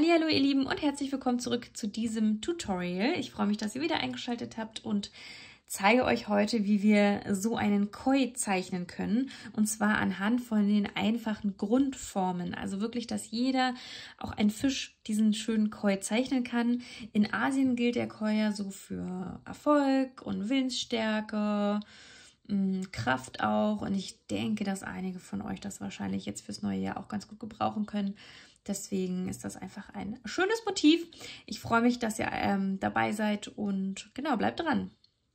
Hallihallo ihr Lieben und herzlich willkommen zurück zu diesem Tutorial. Ich freue mich, dass ihr wieder eingeschaltet habt und zeige euch heute, wie wir so einen Koi zeichnen können. Und zwar anhand von den einfachen Grundformen. Also wirklich, dass jeder, auch ein Fisch, diesen schönen Koi zeichnen kann. In Asien gilt der Koi ja so für Erfolg und Willensstärke, Kraft auch. Und ich denke, dass einige von euch das wahrscheinlich jetzt fürs neue Jahr auch ganz gut gebrauchen können. Deswegen ist das einfach ein schönes Motiv. Ich freue mich, dass ihr dabei seid und genau, bleibt dran.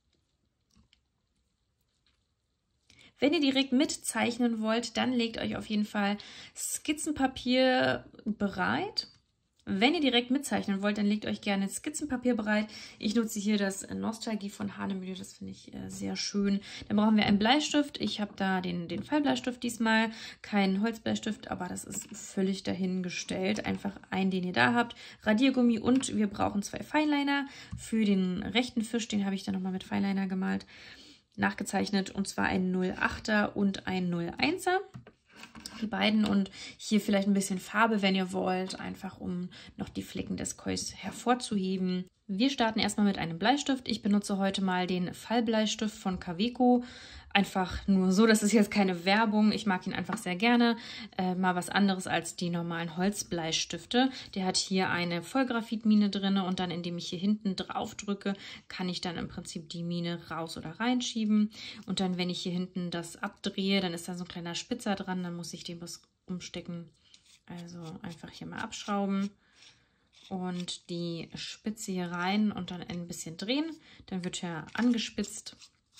Wenn ihr direkt mitzeichnen wollt, dann legt euch auf jeden Fall Skizzenpapier bereit. Wenn ihr direkt mitzeichnen wollt, dann legt euch gerne Skizzenpapier bereit. Ich nutze hier das Nostalgie von Hanemüde, das finde ich sehr schön. Dann brauchen wir einen Bleistift. Ich habe da den Fallbleistift diesmal, keinen Holzbleistift, aber das ist völlig dahingestellt. Einfach einen, den ihr da habt. Radiergummi und wir brauchen 2 Fineliner. Für den rechten Fisch, den habe ich dann nochmal mit Fineliner gemalt, nachgezeichnet, und zwar ein 08er und ein 01er. Die beiden, und hier vielleicht ein bisschen Farbe, wenn ihr wollt, einfach um noch die Flecken des Kois hervorzuheben. Wir starten erstmal mit einem Bleistift. Ich benutze heute mal den Fallbleistift von Kaweco. Einfach nur so, das ist jetzt keine Werbung. Ich mag ihn einfach sehr gerne. Mal was anderes als die normalen Holzbleistifte. Der hat hier eine Vollgraphitmine drin und dann, indem ich hier hinten drauf drücke, kann ich dann im Prinzip die Mine raus oder reinschieben. Und dann, wenn ich hier hinten das abdrehe, dann ist da so ein kleiner Spitzer dran. Dann muss ich den was umstecken. Also einfach hier mal abschrauben. Und die Spitze hier rein und dann ein bisschen drehen. Dann wird er angespitzt.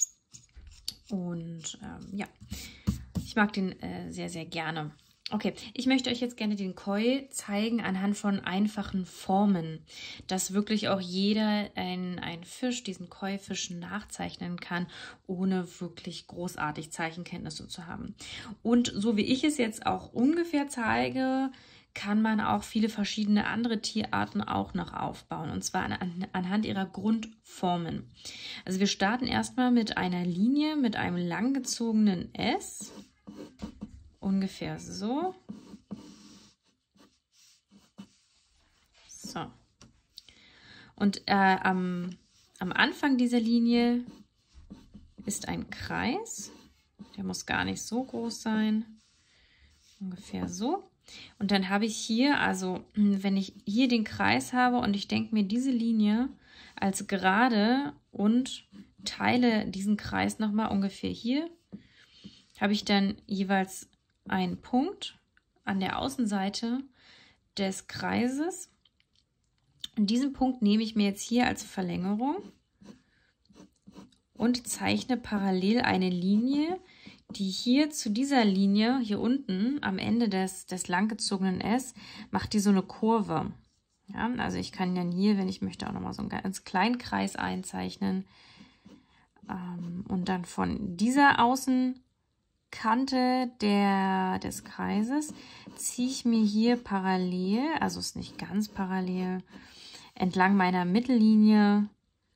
Und ja, ich mag den sehr, sehr gerne. Okay, ich möchte euch jetzt gerne den Koi zeigen anhand von einfachen Formen, dass wirklich auch jeder ein Fisch, diesen Koi-Fisch nachzeichnen kann, ohne wirklich großartig Zeichenkenntnisse zu haben. Und so wie ich es jetzt auch ungefähr zeige, kann man auch viele verschiedene andere Tierarten auch noch aufbauen, und zwar anhand ihrer Grundformen. Also wir starten erstmal mit einer Linie, mit einem langgezogenen S, ungefähr so. So. Und am Anfang dieser Linie ist ein Kreis, der muss gar nicht so groß sein, ungefähr so. Und dann habe ich hier, also wenn ich hier den Kreis habe und ich denke mir diese Linie als gerade und teile diesen Kreis nochmal ungefähr hier, habe ich dann jeweils einen Punkt an der Außenseite des Kreises. Und diesen Punkt nehme ich mir jetzt hier als Verlängerung und zeichne parallel eine Linie, die hier zu dieser Linie, hier unten am Ende des langgezogenen S, macht die so eine Kurve. Ja, also ich kann dann hier, wenn ich möchte, auch nochmal so einen ganz kleinen Kreis einzeichnen. Und dann von dieser Außenkante des Kreises ziehe ich mir hier parallel, also ist nicht ganz parallel, entlang meiner Mittellinie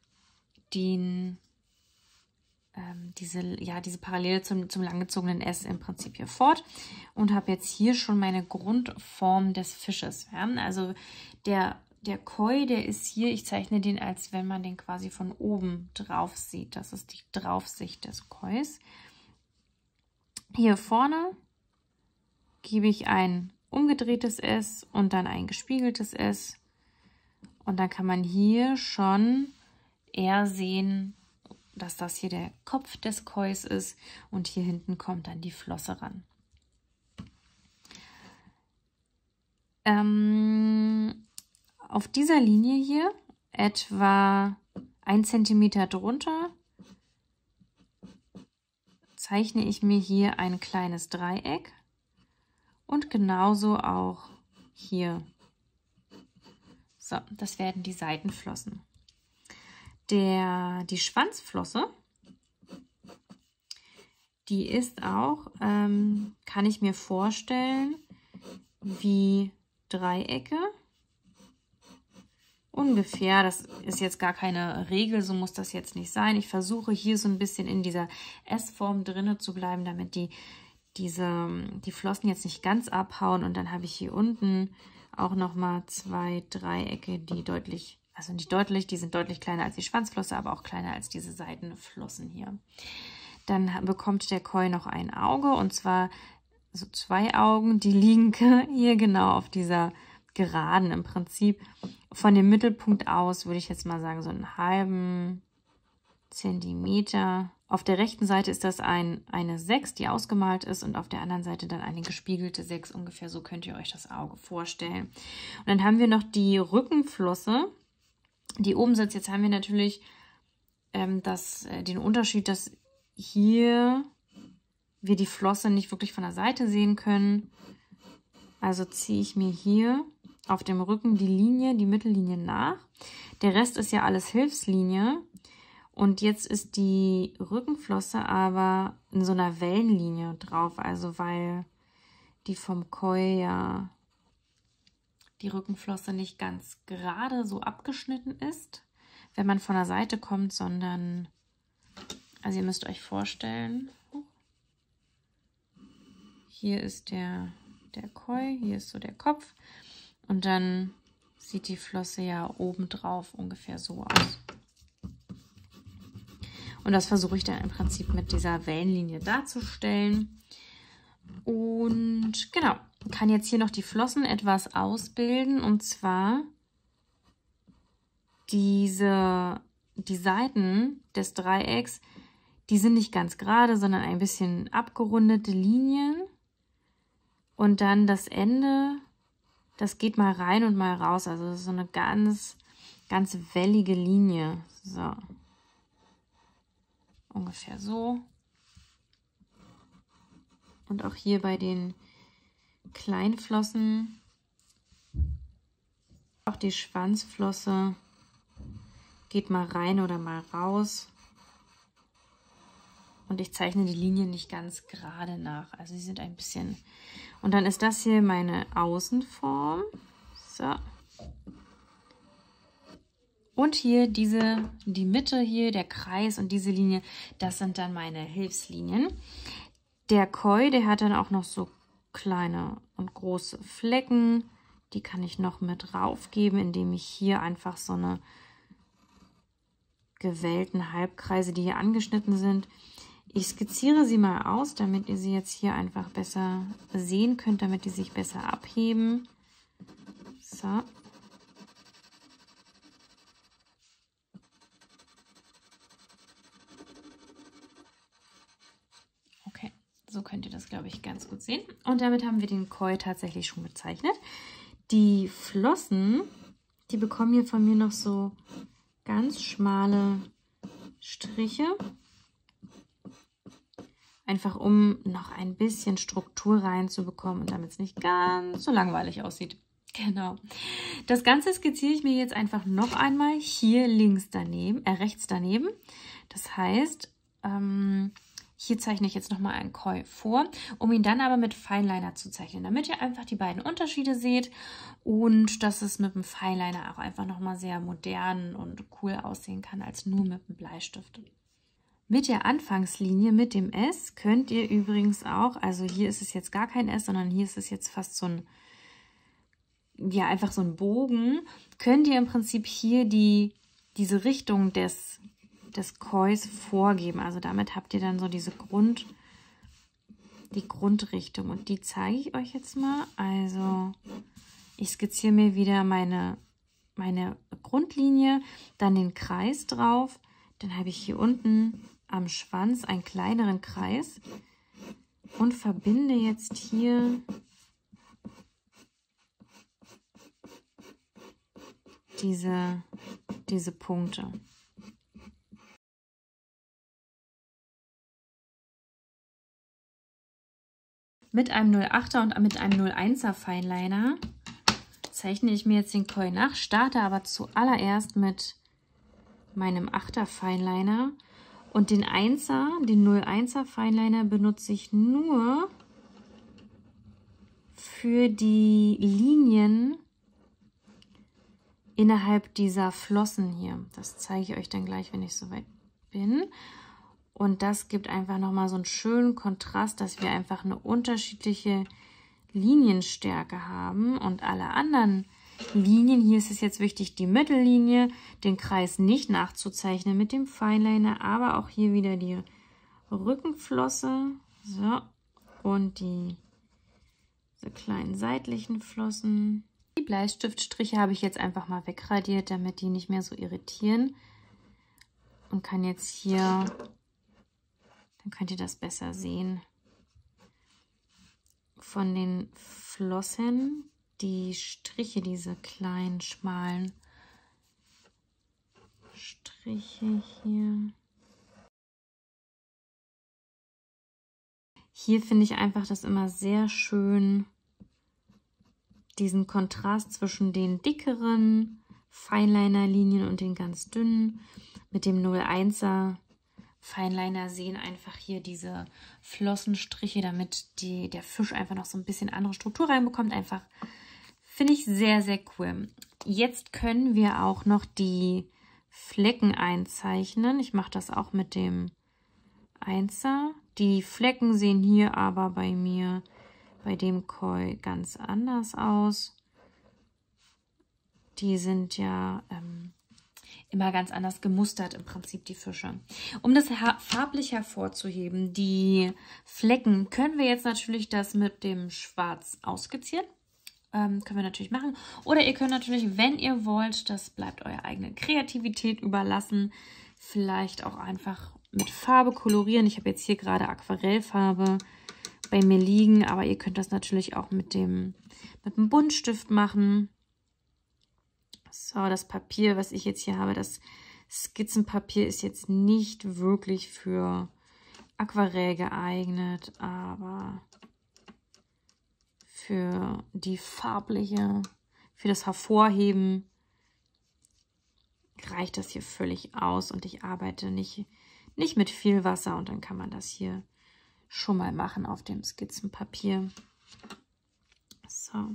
diese Parallele zum langgezogenen S im Prinzip hier fort und habe jetzt hier schon meine Grundform des Fisches. Ja? Also der Koi, der ist hier, ich zeichne den, als wenn man den quasi von oben drauf sieht. Das ist die Draufsicht des Kois. Hier vorne gebe ich ein umgedrehtes S und dann ein gespiegeltes S. Und dann kann man hier schon eher sehen, dass das hier der Kopf des Kois ist und hier hinten kommt dann die Flosse ran. Auf dieser Linie hier, etwa 1 cm drunter, zeichne ich mir hier ein kleines Dreieck und genauso auch hier. So, das werden die Seitenflossen. Die Schwanzflosse, die ist auch, kann ich mir vorstellen, wie Dreiecke. Ungefähr, das ist jetzt gar keine Regel, so muss das jetzt nicht sein. Ich versuche hier so ein bisschen in dieser S-Form drinne zu bleiben, damit die Flossen jetzt nicht ganz abhauen. Und dann habe ich hier unten auch nochmal 2 Dreiecke, die deutlich, also nicht deutlich, die sind deutlich kleiner als die Schwanzflosse, aber auch kleiner als diese Seitenflossen hier. Dann bekommt der Koi noch ein Auge, und zwar so 2 Augen, die liegen hier genau auf dieser Geraden im Prinzip. Von dem Mittelpunkt aus würde ich jetzt mal sagen, so einen halben Zentimeter. Auf der rechten Seite ist das eine 6, die ausgemalt ist, und auf der anderen Seite dann eine gespiegelte 6. Ungefähr so könnt ihr euch das Auge vorstellen. Und dann haben wir noch die Rückenflosse, die oben sitzt. Jetzt haben wir natürlich den Unterschied, dass hier wir die Flosse nicht wirklich von der Seite sehen können. Also ziehe ich mir hier auf dem Rücken die Linie, die Mittellinie nach. Der Rest ist ja alles Hilfslinie. Und jetzt ist die Rückenflosse aber in so einer Wellenlinie drauf, also weil die vom Koi ja die Rückenflosse nicht ganz gerade so abgeschnitten ist, wenn man von der Seite kommt, sondern, also ihr müsst euch vorstellen, hier ist der Koi, hier ist so der Kopf, und dann sieht die Flosse ja oben drauf ungefähr so aus. Und das versuche ich dann im Prinzip mit dieser Wellenlinie darzustellen. Und genau, kann jetzt hier noch die Flossen etwas ausbilden. Und zwar die Seiten des Dreiecks, die sind nicht ganz gerade, sondern ein bisschen abgerundete Linien. Und dann das Ende, das geht mal rein und mal raus. Also das ist so eine ganz wellige Linie. So. Ungefähr so. Und auch hier bei den Kleinflossen, auch die Schwanzflosse geht mal rein oder mal raus. Und ich zeichne die Linien nicht ganz gerade nach. Also sie sind ein bisschen... Und dann ist das hier meine Außenform. So. Und hier die Mitte hier, der Kreis und diese Linie, das sind dann meine Hilfslinien. Der Koi, der hat dann auch noch so kleine und große Flecken. Die kann ich noch mit raufgeben, indem ich hier einfach so eine gewellten Halbkreise, die hier angeschnitten sind. Ich skizziere sie mal aus, damit ihr sie jetzt hier einfach besser sehen könnt, damit die sich besser abheben. So. Okay, so könnt ihr das, glaube ich, ganz gut sehen. Und damit haben wir den Koi tatsächlich schon gezeichnet. Die Flossen, die bekommen hier von mir noch so ganz schmale Striche. Einfach um noch ein bisschen Struktur reinzubekommen und damit es nicht ganz so langweilig aussieht. Genau. Das Ganze skizziere ich mir jetzt einfach noch einmal hier rechts daneben. Das heißt, hier zeichne ich jetzt nochmal einen Koi vor, um ihn dann aber mit Fineliner zu zeichnen, damit ihr einfach die beiden Unterschiede seht und dass es mit dem Fineliner auch einfach nochmal sehr modern und cool aussehen kann, als nur mit dem Bleistift. Mit der Anfangslinie, mit dem S, könnt ihr übrigens auch, also hier ist es jetzt gar kein S, sondern hier ist es jetzt fast so ein, ja, einfach so ein Bogen, könnt ihr im Prinzip hier diese Richtung des Kois vorgeben. Also damit habt ihr dann so die Grundrichtung, und die zeige ich euch jetzt mal. Also ich skizziere mir wieder meine Grundlinie, dann den Kreis drauf, dann habe ich hier unten am Schwanz einen kleineren Kreis und verbinde jetzt hier diese Punkte. Mit einem 08er und mit einem 01er Fineliner zeichne ich mir jetzt den Koi nach, starte aber zuallererst mit meinem 8er Fineliner, und den 01er Fineliner benutze ich nur für die Linien innerhalb dieser Flossen hier. Das zeige ich euch dann gleich, wenn ich soweit bin. Und das gibt einfach nochmal so einen schönen Kontrast, dass wir einfach eine unterschiedliche Linienstärke haben und alle anderen Linien, hier ist es jetzt wichtig, die Mittellinie, den Kreis nicht nachzuzeichnen mit dem Fineliner, aber auch hier wieder die Rückenflosse, so, und diese kleinen seitlichen Flossen. Die Bleistiftstriche habe ich jetzt einfach mal wegradiert, damit die nicht mehr so irritieren. Und kann jetzt hier, dann könnt ihr das besser sehen, von den Flossen die Striche, diese kleinen, schmalen Striche hier. Hier finde ich einfach das immer sehr schön, diesen Kontrast zwischen den dickeren Fineliner-Linien und den ganz dünnen. Mit dem 01er Fineliner sehen einfach hier diese Flossenstriche, damit der Fisch einfach noch so ein bisschen andere Struktur reinbekommt. Einfach finde ich sehr, sehr cool. Jetzt können wir auch noch die Flecken einzeichnen. Ich mache das auch mit dem 1er. Die Flecken sehen hier aber bei mir, bei dem Koi, ganz anders aus. Die sind ja immer ganz anders gemustert im Prinzip, die Fische. Um das farblich hervorzuheben, die Flecken, können wir jetzt natürlich das mit dem Schwarz ausskizzieren. Können wir natürlich machen. Oder ihr könnt natürlich, wenn ihr wollt, das bleibt eurer eigenen Kreativität überlassen, vielleicht auch einfach mit Farbe kolorieren. Ich habe jetzt hier gerade Aquarellfarbe bei mir liegen, aber ihr könnt das natürlich auch mit dem Buntstift machen. So, das Papier, was ich jetzt hier habe, das Skizzenpapier ist jetzt nicht wirklich für Aquarell geeignet, aber für die farbliche, für das Hervorheben reicht das hier völlig aus und ich arbeite nicht mit viel Wasser und dann kann man das hier schon mal machen auf dem Skizzenpapier. So.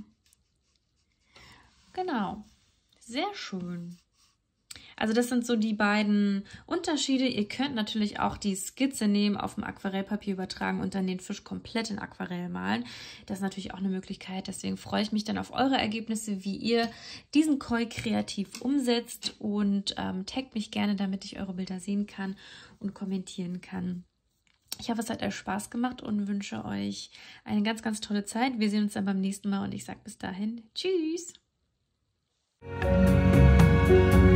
Genau. Sehr schön. Also das sind so die beiden Unterschiede. Ihr könnt natürlich auch die Skizze nehmen, auf dem Aquarellpapier übertragen und dann den Fisch komplett in Aquarell malen. Das ist natürlich auch eine Möglichkeit. Deswegen freue ich mich dann auf eure Ergebnisse, wie ihr diesen Koi kreativ umsetzt und taggt mich gerne, damit ich eure Bilder sehen kann und kommentieren kann. Ich hoffe, es hat euch Spaß gemacht und wünsche euch eine ganz, ganz tolle Zeit. Wir sehen uns dann beim nächsten Mal und ich sage bis dahin, tschüss!